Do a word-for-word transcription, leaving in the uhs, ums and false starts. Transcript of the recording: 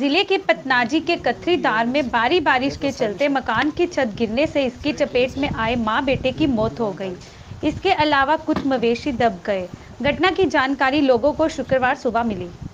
जिले के पतनाजी के कथरीदार में भारी बारिश के चलते मकान की छत गिरने से इसकी चपेट में आए मां बेटे की मौत हो गई। इसके अलावा कुछ मवेशी दब गए। घटना की जानकारी लोगों को शुक्रवार सुबह मिली।